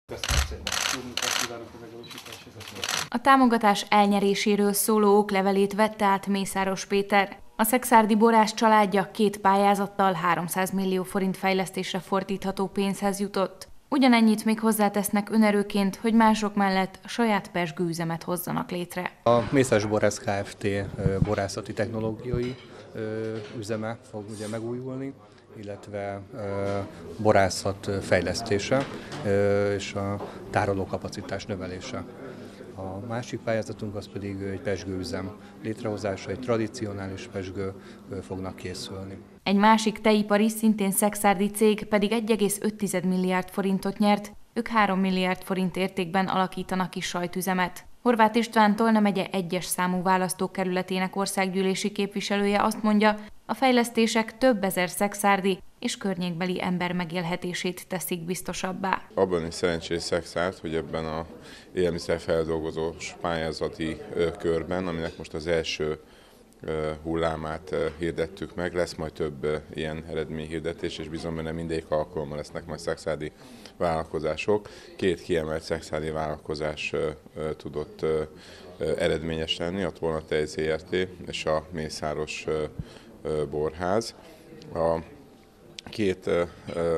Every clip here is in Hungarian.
A támogatás elnyeréséről szóló oklevelét vette át Mészáros Péter. A szekszárdi borász családja 2 pályázattal 300 millió forint fejlesztésre fordítható pénzhez jutott. Ugyanennyit még hozzátesznek önerőként, hogy mások mellett saját pezsgőüzemet hozzanak létre. A Mészáros Borász Kft. Borászati technológiai üzeme fog ugye megújulni, illetve borászat fejlesztése és a tárolókapacitás növelése. A másik pályázatunk az pedig egy pezsgőüzem létrehozása, egy tradicionális pezsgő fognak készülni. Egy másik tejipari, szintén szekszárdi cég pedig 1,5 milliárd forintot nyert, ők 3 milliárd forint értékben alakítanak ki sajtüzemet. Horváth István Tolna megye 1-es számú választókerületének országgyűlési képviselője azt mondja, a fejlesztések több ezer szekszárdi és környékbeli ember megélhetését teszik biztosabbá. Abban is szerencsés Szekszárd, hogy ebben a élelmiszerfeldolgozós pályázati körben, aminek most az első hullámát hirdettük meg, lesz majd több ilyen eredményhirdetés, és bizony benne mindegyik alkalommal lesznek majd szekszárdi vállalkozások. 2 kiemelt szekszárdi vállalkozás tudott eredményes lenni, a Tolnatej Zrt. És a Mészáros Borház. A 2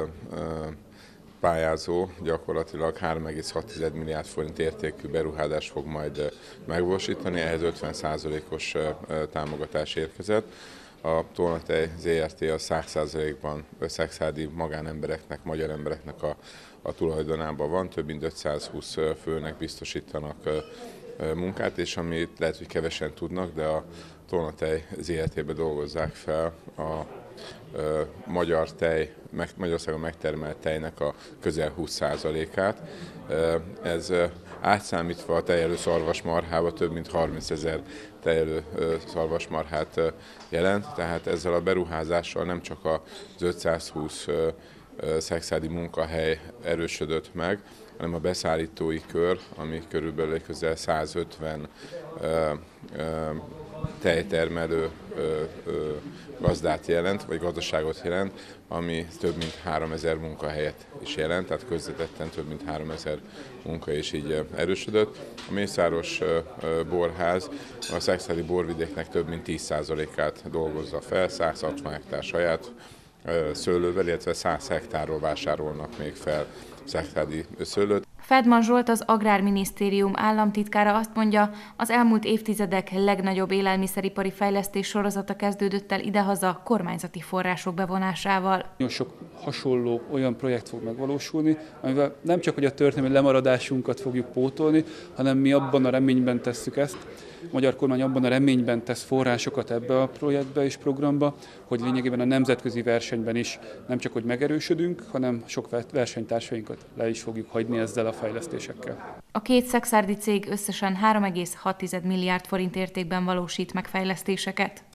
pályázó gyakorlatilag 3,6 milliárd forint értékű beruházást fog majd megvalósítani, ehhez 50%-os támogatás érkezett. A Tolnatej Zrt. A 100%-ban szekszárdi magánembereknek, magyar embereknek a tulajdonában van, több mint 520 főnek biztosítanak munkát, és amit lehet, hogy kevesen tudnak, de a Tolnatej Zrt.-be dolgozzák fel a Magyarországon megtermelt tejnek a közel 20%-át. Ez átszámítva a tejelő szarvasmarhába több mint 30 000 tejelő szarvasmarhát jelent, tehát ezzel a beruházással nem csak az 520 szekszárdi munkahely erősödött meg, hanem a beszállítói kör, ami körülbelül közel 150 tejtermelő gazdát jelent, vagy gazdaságot jelent, ami több mint 3000 munkahelyet is jelent, tehát közvetetten több mint 3000 munka is így erősödött. A Mészáros Borház a szekszárdi borvidéknek több mint 10%-át dolgozza fel, 160 hektár saját szőlővel, illetve 100 hektárról vásárolnak még fel szekszárdi szőlőt. Feldman Zsolt, az Agrárminisztérium államtitkára azt mondja, az elmúlt évtizedek legnagyobb élelmiszeripari fejlesztés sorozata kezdődött el idehaza kormányzati források bevonásával. Nagyon sok hasonló olyan projekt fog megvalósulni, amivel nem csak hogy a történelmi lemaradásunkat fogjuk pótolni, hanem mi abban a reményben tesszük ezt, a magyar kormány abban a reményben tesz forrásokat ebbe a projektbe és programba, hogy lényegében a nemzetközi versenyben is nem csak hogy megerősödünk, hanem sok versenytársainkat le is fogjuk hagyni ezzel a fejlesztésekkel. A 2 szekszárdi cég összesen 3,6 milliárd forint értékben valósít meg fejlesztéseket.